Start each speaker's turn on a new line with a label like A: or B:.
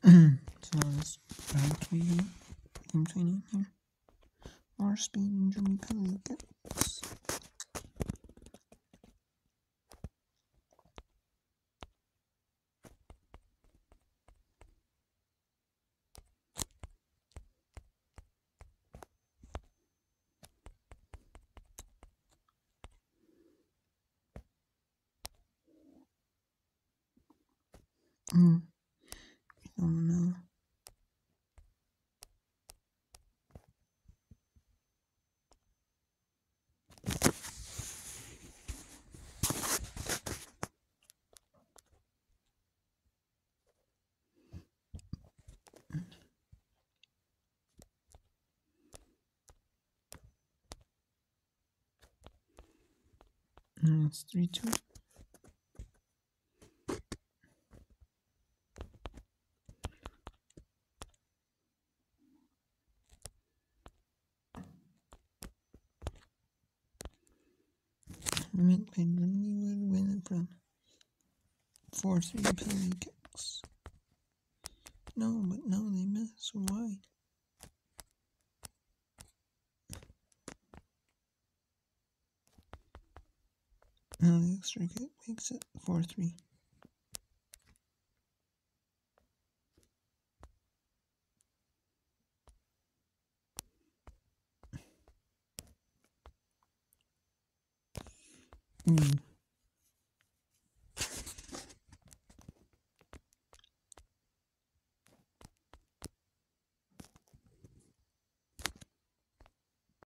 A: So let's try to game 29 here. More speed and Jimmy Pelicans. I don't know. It's 3-2. Meant by Germany would win it from 4-3 penalty kicks. No, but now they miss wide. Now the extra kick makes it 4-3.